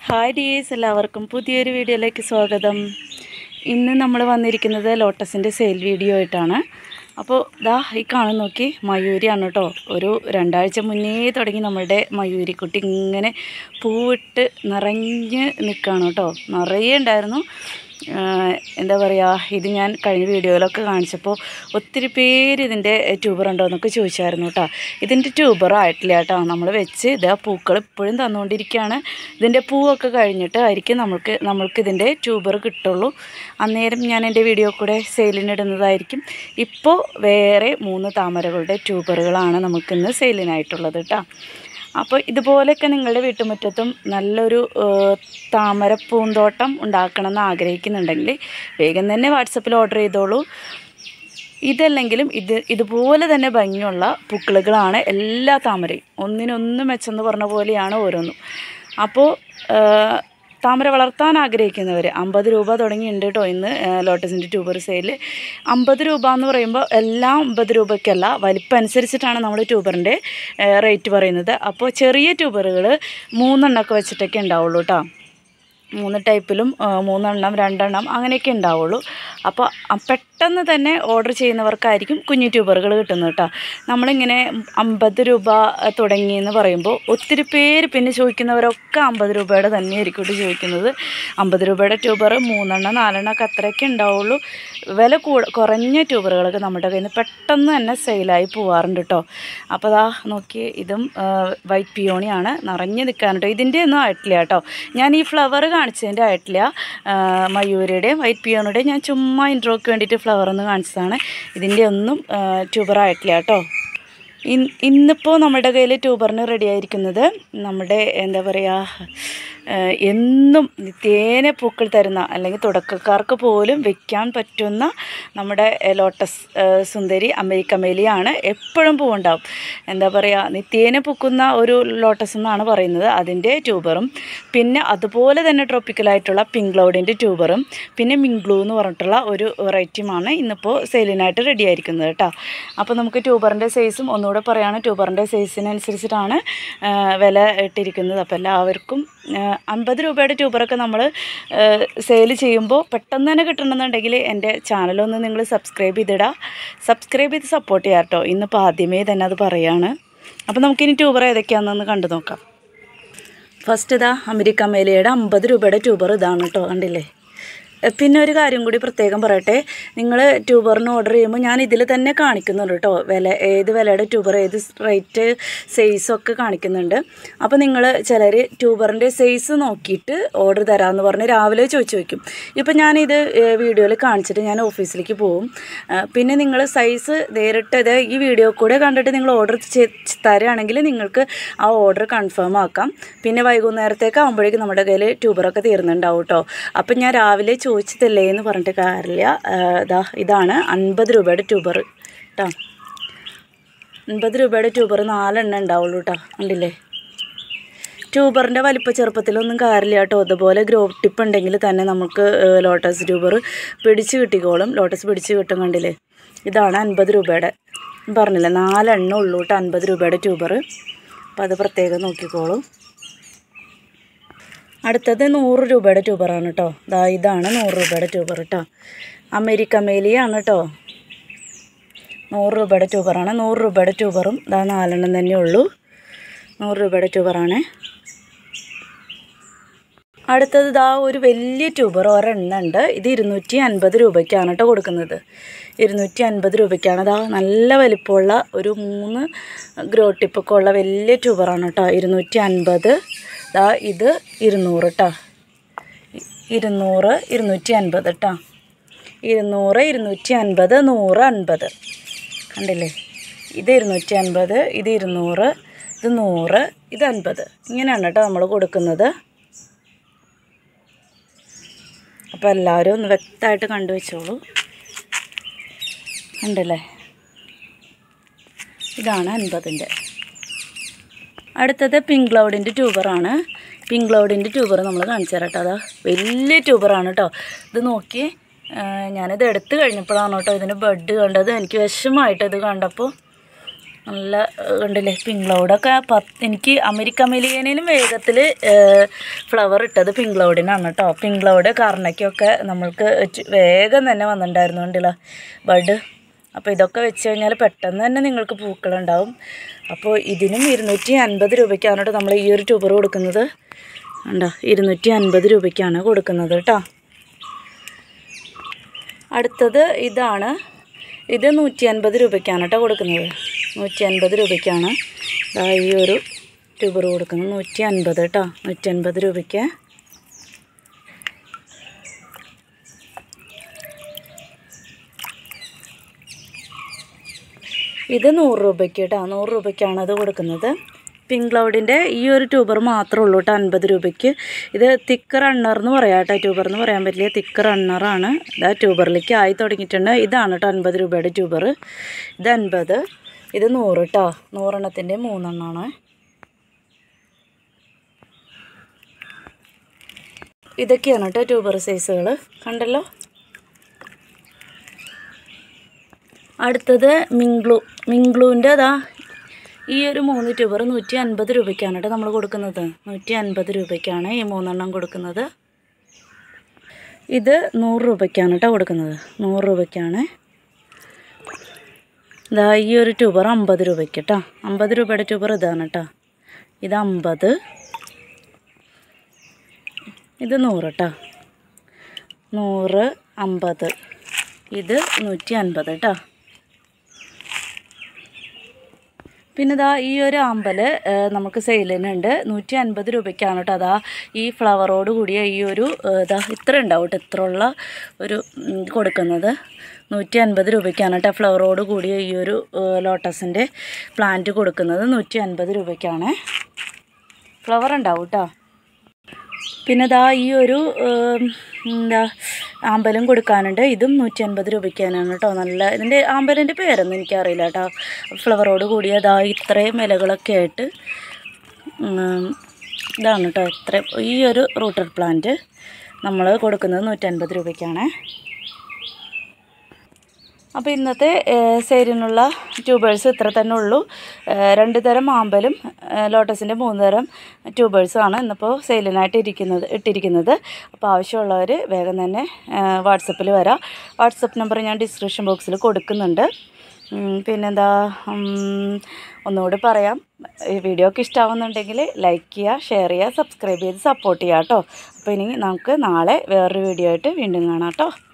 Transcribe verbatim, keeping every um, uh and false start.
Hi dears, എല്ലാവർക്കും പുതിയൊരു വീഡിയോയിലേക്ക് സ്വാഗതം. ഇന്ന് നമ്മൾ വന്നിരിക്കുന്നത് ലോട്ടസിൻ്റെ സെയിൽ വീഡിയോ ആയിട്ടാണ്. അപ്പോൾ ദാ ഈ കാണുന്ന നോക്കി മയൂരിയാണ് കേട്ടോ. ഒരു രണ്ടാഴ്ച മുന്നേ തുടങ്ങി നമ്മളുടെ മയൂരിക്കുട്ടി ഇങ്ങനെ പൂവിട്ട് നിറഞ്ഞ് നിൽക്കുകയാണ് കേട്ടോ. നിറയെ ഉണ്ടായിരുന്നു. എന്താ പറയുക, ഇത് ഞാൻ കഴിഞ്ഞ വീഡിയോയിലൊക്കെ കാണിച്ചപ്പോൾ ഒത്തിരി പേര് ഇതിൻ്റെ ട്യൂബർ ഉണ്ടോ എന്നൊക്കെ ചോദിച്ചായിരുന്നു കേട്ടോ. ഇതിൻ്റെ ട്യൂബർ ആയിട്ടില്ല കേട്ടോ. നമ്മൾ വെച്ച് ഇതാ പൂക്കൾ ഇപ്പോഴും തന്നുകൊണ്ടിരിക്കുകയാണ്. ഇതിൻ്റെ പൂവൊക്കെ കഴിഞ്ഞിട്ട് ആയിരിക്കും നമ്മൾക്ക് നമ്മൾക്ക് ഇതിൻ്റെ ട്യൂബർ കിട്ടുള്ളൂ. അന്നേരം ഞാൻ എൻ്റെ വീഡിയോ കൂടെ സെയിലിനിടുന്നതായിരിക്കും. ഇപ്പോൾ വേറെ മൂന്ന് താമരകളുടെ ട്യൂബറുകളാണ് നമുക്കിന്ന് സെയിലിനായിട്ടുള്ളത് കേട്ടോ. അപ്പോൾ ഇതുപോലെയൊക്കെ നിങ്ങളുടെ വീട്ടുമുറ്റത്തും നല്ലൊരു താമര പൂന്തോട്ടം ഉണ്ടാക്കണമെന്ന് ആഗ്രഹിക്കുന്നുണ്ടെങ്കിൽ വേഗം തന്നെ വാട്സപ്പിൽ ഓർഡർ ചെയ്തോളൂ. ഇതല്ലെങ്കിലും ഇത് ഇതുപോലെ തന്നെ ഭംഗിയുള്ള പൂക്കളുകളാണ് എല്ലാ താമരയും. ഒന്നിനൊന്നും മെച്ചെന്ന് പറഞ്ഞ പോലെയാണ് ഓരോന്നും. അപ്പോൾ താമര വളർത്താൻ ആഗ്രഹിക്കുന്നവർ അമ്പത് രൂപ തുടങ്ങിയിട്ടുണ്ട് കേട്ടോ ഇന്ന് ലോട്ടസിൻ്റെ ട്യൂബർ സെയിൽ. അമ്പത് രൂപ എന്ന് പറയുമ്പോൾ എല്ലാം അമ്പത് രൂപയ്ക്കല്ല, വലിപ്പം അനുസരിച്ചിട്ടാണ് നമ്മൾ ട്യൂബറിൻ്റെ റേറ്റ് പറയുന്നത്. അപ്പോൾ ചെറിയ ട്യൂബറുകൾ മൂന്നെണ്ണമൊക്കെ വെച്ചിട്ടൊക്കെ ഉണ്ടാവുള്ളൂ കേട്ടോ. മൂന്ന് ടൈപ്പിലും മൂന്നെണ്ണം രണ്ടെണ്ണം അങ്ങനെയൊക്കെ ഉണ്ടാവുള്ളൂ. അപ്പോൾ പെട്ടെന്ന് തന്നെ ഓർഡർ ചെയ്യുന്നവർക്കായിരിക്കും കുഞ്ഞു ട്യൂബറുകൾ കിട്ടുന്നത് കേട്ടോ. നമ്മളിങ്ങനെ അമ്പത് രൂപ തുടങ്ങിയെന്ന് പറയുമ്പോൾ ഒത്തിരി പേര് പിന്നെ ചോദിക്കുന്നവരൊക്കെ അമ്പത് രൂപയുടെ തന്നെയായിരിക്കും ചോദിക്കുന്നത്. അമ്പത് രൂപയുടെ ട്യൂബർ മൂന്നെണ്ണം നാലെണ്ണം ഒക്കെ അത്രയൊക്കെ ഉണ്ടാവുള്ളൂ. വില കൂ കുറഞ്ഞ ട്യൂബറുകളൊക്കെ നമ്മുടെ കയ്യിൽ നിന്ന് പെട്ടെന്ന് തന്നെ സെയിലായി പോവാറുണ്ട് കേട്ടോ. അപ്പോൾ അതാ നോക്കി, ഇതും വൈറ്റ് പിയോണിയാണ്, നിറഞ്ഞ് നിൽക്കാൻ കേട്ടോ. ഇതിൻ്റെ ഒന്നും ആയിട്ടില്ല കേട്ടോ. ഞാൻ ഈ ഫ്ലവർ കാണിച്ചതിൻ്റെ ആയിട്ടില്ല. മയൂരിയുടെയും വൈറ്റ് പിയോണിയുടെയും ഞാൻ ചുമ്മാ ഇൻട്രോയ്ക്ക് വേണ്ടിയിട്ട് ഫ്ലവർ ഒന്ന് കാണിച്ചതാണ്. ഇതിൻ്റെ ഒന്നും ട്യൂബർ ആയിട്ടില്ല കേട്ടോ. ഇൻ ഇന്നിപ്പോൾ നമ്മുടെ കയ്യിൽ ട്യൂബറിന് റെഡി ആയിരിക്കുന്നത് നമ്മുടെ എന്താ പറയുക, എന്നും നിത്യേന പൂക്കൾ തരുന്ന അല്ലെങ്കിൽ തുടക്കക്കാർക്ക് പോലും വെക്കാൻ പറ്റുന്ന നമ്മുടെ ലോട്ടസ് സുന്ദരി അമേരിക്കമേലിയാണ്. എപ്പോഴും പൂവുണ്ടാവും. എന്താ പറയുക, നിത്യേന പൂക്കുന്ന ഒരു ലോട്ടസ് എന്നാണ് പറയുന്നത്. അതിൻ്റെ ട്യൂബറും പിന്നെ അതുപോലെ തന്നെ ട്രോപ്പിക്കലായിട്ടുള്ള പിങ്ക് ക്ലൗഡിൻ്റെ ട്യൂബറും പിന്നെ മിങ്ക്ലൂ എന്ന് പറഞ്ഞിട്ടുള്ള ഒരു വെറൈറ്റിയുമാണ് ഇന്നിപ്പോൾ സെയിലിനായിട്ട് റെഡി ആയിരിക്കുന്നത് കേട്ടോ. അപ്പോൾ നമുക്ക് ട്യൂബറിൻ്റെ സൈസും ഒന്നുകൂടെ പറയുകയാണ്. ട്യൂബറിൻ്റെ സൈസിനനുസരിച്ചിട്ടാണ് വില ഇട്ടിരിക്കുന്നത്. അപ്പോൾ എല്ലാവർക്കും അമ്പത് രൂപയുടെ ട്യൂബറൊക്കെ നമ്മൾ സെയിൽ ചെയ്യുമ്പോൾ പെട്ടെന്ന് തന്നെ കിട്ടണമെന്നുണ്ടെങ്കിൽ എൻ്റെ ചാനലൊന്ന് നിങ്ങൾ സബ്സ്ക്രൈബ് ചെയ്തിടുക. സബ്സ്ക്രൈബ് ചെയ്ത് സപ്പോർട്ട് ചെയ്യാം കേട്ടോ. ഇന്നിപ്പോൾ ആദ്യമേ തന്നെ അത് പറയുകയാണ്. അപ്പോൾ നമുക്കിനി ട്യൂബർ ഏതൊക്കെയാണെന്നൊന്ന് കണ്ടു നോക്കാം. ഫസ്റ്റ് ഇതാ അമേരിക്കമേലിയുടെ അമ്പത് രൂപയുടെ ട്യൂബർ ഇതാണ് കേട്ടോ. കണ്ടില്ലേ? പിന്നെ ഒരു കാര്യം കൂടി പ്രത്യേകം പറയട്ടെ, നിങ്ങൾ ട്യൂബറിന് ഓർഡർ ചെയ്യുമ്പോൾ ഞാൻ ഇതിൽ തന്നെ കാണിക്കുന്നുണ്ട് കേട്ടോ. വില, ഏത് വിലയുടെ ട്യൂബർ, ഏത് റേറ്റ്, സൈസൊക്കെ കാണിക്കുന്നുണ്ട്. അപ്പോൾ നിങ്ങൾ ചിലർ ട്യൂബറിൻ്റെ സൈസ് നോക്കിയിട്ട് ഓർഡർ തരാമെന്ന് പറഞ്ഞ് രാവിലെ ചോദിച്ചു വയ്ക്കും. ഇപ്പോൾ ഞാനിത് വീഡിയോയിൽ കാണിച്ചിട്ട് ഞാൻ ഓഫീസിലേക്ക് പോവും. പിന്നെ നിങ്ങൾ സൈസ് നേരിട്ട് ഇത് ഈ വീഡിയോ കൂടെ കണ്ടിട്ട് നിങ്ങൾ ഓർഡർ തരുകയാണെങ്കിൽ നിങ്ങൾക്ക് ആ ഓർഡർ കൺഫേം ആക്കാം. പിന്നെ വൈകുന്നേരത്തേക്ക് ആകുമ്പോഴേക്കും നമ്മുടെ കയ്യിൽ ട്യൂബറൊക്കെ തീർന്നുണ്ടാവും കേട്ടോ. അപ്പം ഞാൻ രാവിലെ ചോദിച്ചതല്ലേ എന്ന് പറഞ്ഞിട്ട് കാര്യമില്ല. ഇതാ ഇതാണ് അൻപത് രൂപയുടെ ട്യൂബർ കേട്ടോ. അൻപത് രൂപയുടെ ട്യൂബർ നാലെണ്ണം ഉണ്ടാവുള്ളൂ കേട്ടോ. കണ്ടില്ലേ? ട്യൂബറിൻ്റെ വലിപ്പ ചെറുപ്പത്തിലൊന്നും കാര്യമില്ല കേട്ടോ. അതുപോലെ ഗ്രോ ടിപ്പ് ഉണ്ടെങ്കിൽ തന്നെ നമുക്ക് ലോട്ടസ് ട്യൂബർ പിടിച്ച് കിട്ടിക്കോളും. ലോട്ടസ് പിടിച്ച് കിട്ടും. കണ്ടില്ലേ? ഇതാണ് അൻപത് രൂപയുടെ, പറഞ്ഞില്ലേ, നാലെണ്ണം ഉള്ളൂ കേട്ടോ അൻപത് രൂപയുടെ ട്യൂബർ. അപ്പോൾ അത് പ്രത്യേകം നോക്കിക്കോളും. അടുത്തത് നൂറ് രൂപയുടെ ട്യൂബറാണ് കേട്ടോ. ദാ ഇതാണ് നൂറ് രൂപയുടെ ട്യൂബർ കേട്ടോ. അമേരിക്കമേലിയാണ് കേട്ടോ. നൂറ് രൂപയുടെ ട്യൂബറാണ്. നൂറ് രൂപയുടെ ട്യൂബറും ദാ നാലെണ്ണം തന്നെ ഉള്ളൂ. നൂറ് രൂപയുടെ ട്യൂബറാണ്. അടുത്തത് ദാ ഒരു വലിയ ട്യൂബർ ഒരെണ്ണം ഉണ്ട്. ഇത് ഇരുന്നൂറ്റി അൻപത് രൂപയ്ക്കാണ് കേട്ടോ കൊടുക്കുന്നത്. ഇരുന്നൂറ്റി അൻപത് രൂപയ്ക്കാണ്. ദാ നല്ല വലിപ്പമുള്ള ഒരു മൂന്ന് ഗ്രോ ടിപ്പൊക്കെ ഉള്ള വലിയ ട്യൂബറാണ് കേട്ടോ. ഇരുന്നൂറ്റി അൻപത്. ദാ ഇത് ഇരുന്നൂറ് കേട്ടോ. ഇരുന്നൂറ് ഇരുന്നൂറ്റി അൻപത് കേട്ടോ. ഇരുന്നൂറ് ഇരുന്നൂറ്റി അൻപത് നൂറ് അൻപത്. കണ്ടില്ലേ? ഇത് ഇരുന്നൂറ്റി അൻപത്, ഇത് ഇരുന്നൂറ്, ഇത് നൂറ്, ഇത് അൻപത്. ഇങ്ങനെയാണ് കേട്ടോ നമ്മൾ കൊടുക്കുന്നത്. അപ്പോൾ എല്ലാവരും ഒന്ന് വ്യക്തമായിട്ട് കണ്ടു വെച്ചോളൂ. കണ്ടില്ലേ? ഇതാണ് അൻപതിൻ്റെ. അടുത്തത് പിങ്ക് ക്ലൗഡിൻ്റെ ട്യൂബറാണ്. പിങ്ക് ക്ലൗഡിൻ്റെ ട്യൂബർ നമ്മൾ കാണിച്ചു തരാം കേട്ടോ. അതാ വലിയ ട്യൂബറാണ് കേട്ടോ. ഇത് നോക്കി, ഞാനിത് എടുത്ത് കഴിഞ്ഞപ്പോഴാണ് കേട്ടോ ഇതിന് ബഡ് കണ്ടത്. എനിക്ക് വിഷമമായിട്ട് ഇത് കണ്ടപ്പോൾ നല്ല കണ്ടില്ലേ പിങ്ക് ക്ലൗഡൊക്കെ പത്ത് എനിക്ക് അമേരിക്ക മെലിയേനേലും വേഗത്തിൽ ഫ്ലവർ ഇട്ടത് പിങ്ക് ക്ലൗഡിനാണ് കേട്ടോ. പിങ്ക് ക്ലൗഡ് കർണയ്ക്കൊക്കെ നമ്മൾക്ക് വേഗം തന്നെ വന്നിട്ടുണ്ടായിരുന്നു കണ്ടില്ല ബഡ്. അപ്പോൾ ഇതൊക്കെ വെച്ച് കഴിഞ്ഞാൽ പെട്ടെന്ന് തന്നെ നിങ്ങൾക്ക് പൂക്കളുണ്ടാവും. അപ്പോൾ ഇതിനും ഇരുന്നൂറ്റി അൻപത് രൂപയ്ക്കാണ് കേട്ടോ നമ്മൾ ഈ ഒരു ട്യൂബർ കൊടുക്കുന്നത്. ഉണ്ടോ, ഇരുന്നൂറ്റി അൻപത് രൂപയ്ക്കാണ് കൊടുക്കുന്നത് കേട്ടോ. അടുത്തത് ഇതാണ്. ഇത് നൂറ്റി അൻപത് രൂപയ്ക്കാണ് കേട്ടോ കൊടുക്കുന്നത്. നൂറ്റി അൻപത് രൂപയ്ക്കാണ് ഈ ഒരു ട്യൂബർ കൊടുക്കുന്നത്. നൂറ്റി അൻപത് കേട്ടോ, നൂറ്റി അൻപത് രൂപയ്ക്ക്. ഇത് നൂറ് രൂപയ്ക്ക് കേട്ടോ, നൂറ് രൂപയ്ക്കാണ് അത് കൊടുക്കുന്നത്. പിങ്ക് ക്ലൗഡിൻ്റെ ഈ ഒരു ട്യൂബർ മാത്രമേ ഉള്ളൂ കേട്ടോ അൻപത് രൂപയ്ക്ക്. ഇത് തിക്ക് റണ്ണർ എന്ന് പറയാം കേട്ടോ, ട്യൂബർ എന്ന് പറയാൻ പറ്റില്ല, തിക്ക് റണ്ണറാണ്. ഇതാ ട്യൂബറിലേക്ക് ആയി തുടങ്ങിയിട്ടുണ്ട്. ഇതാണ് കേട്ടോ അൻപത് രൂപയുടെ ട്യൂബർ. ഇത് അൻപത്, ഇത് നൂറ് കേട്ടോ. നൂറെണ്ണത്തിൻ്റെ മൂന്നെണ്ണമാണ്. ഇതൊക്കെയാണ് കേട്ടോ ട്യൂബർ സൈസുകൾ, കണ്ടല്ലോ. അടുത്തത് മിങ്ക്ലൂ. മിങ്ക്ലൂവിൻ്റെ അതാ ഈ ഒരു മൂന്ന് ട്യൂബർ നൂറ്റി അൻപത് രൂപയ്ക്കാണ് കേട്ടോ നമ്മൾ കൊടുക്കുന്നത്. നൂറ്റി അൻപത് രൂപയ്ക്കാണ് ഈ മൂന്നെണ്ണം കൊടുക്കുന്നത്. ഇത് നൂറ് രൂപയ്ക്കാണ് കേട്ടോ കൊടുക്കുന്നത്. നൂറ് രൂപയ്ക്കാണ്. ഇതാ ഈ ഒരു ട്യൂബർ അമ്പത് രൂപയ്ക്ക് കേട്ടോ. അമ്പത് രൂപയുടെ ട്യൂബർ ഇതാണ് കേട്ടോ. ഇത് അമ്പത്, ഇത് നൂറ് കേട്ടോ. നൂറ്, അമ്പത്, ഇത് നൂറ്റി അൻപത് കേട്ടോ. പിന്നെ ഇതാ ഈ ഒരു ആമ്പൽ നമുക്ക് സെയിലിനുണ്ട്. നൂറ്റി അൻപത് രൂപയ്ക്കാണ് കേട്ടോ. അതാ ഈ ഫ്ലവറോട് കൂടിയ ഈ ഒരു ഇതാ ഇത്ര ഉണ്ടാവും കേട്ടോ, ഇത്ര ഉള്ള ഒരു കൊടുക്കുന്നത്. നൂറ്റി അൻപത് രൂപയ്ക്കാണ് കേട്ടോ ഫ്ലവറോട് കൂടിയ ഈ ഒരു ലോട്ടസിൻ്റെ പ്ലാന്റ് കൊടുക്കുന്നത്. നൂറ്റി അൻപത് രൂപയ്ക്കാണ്. ഫ്ലവർ ഉണ്ടാവും കേട്ടോ. പിന്നെ ഇതാ ഈ ഒരു എന്താ ആമ്പലും കൊടുക്കാനുണ്ട്. ഇതും നൂറ്റി അൻപത് രൂപയ്ക്കാണ് കേട്ടോ. നല്ല ഇതിൻ്റെ ആമ്പലിൻ്റെ പേരൊന്നും എനിക്കറിയില്ല കേട്ടോ. ഫ്ലവറോട് കൂടിയതാ ഇത്രയും ഇലകളൊക്കെ ആയിട്ട് ഇതാണ് കേട്ടോ. ഇത്ര ഈ ഒരു റൂട്ടഡ് പ്ലാന്റ് നമ്മൾ കൊടുക്കുന്നത് നൂറ്റൻപത് രൂപയ്ക്കാണ്. അപ്പോൾ ഇന്നത്തെ സെയിലിനുള്ള ട്യൂബേഴ്സ് ഇത്ര തന്നെ ഉള്ളൂ. രണ്ട് തരം ആമ്പലും ലോട്ടസിൻ്റെ മൂന്ന് തരം ട്യൂബേഴ്സുമാണ് ഇന്നിപ്പോൾ സെയിലിനായിട്ട് ഇരിക്കുന്നത് ഇട്ടിരിക്കുന്നത്. അപ്പോൾ ആവശ്യമുള്ളവർ വേഗം തന്നെ വാട്സപ്പിൽ വരാം. വാട്സപ്പ് നമ്പർ ഞാൻ ഡിസ്ക്രിപ്ഷൻ ബോക്സിൽ കൊടുക്കുന്നുണ്ട്. പിന്നെന്താ ഒന്നുകൂടി പറയാം, ഈ വീഡിയോ ഒക്കെ ഇഷ്ടമാവുന്നുണ്ടെങ്കിൽ ലൈക്ക് ചെയ്യുക, ഷെയർ ചെയ്യുക, സബ്സ്ക്രൈബ് ചെയ്ത് സപ്പോർട്ട് ചെയ്യുക കേട്ടോ. അപ്പോൾ ഇനി നമുക്ക് നാളെ വേറൊരു വീഡിയോ ആയിട്ട് വീണ്ടും കാണാം കേട്ടോ.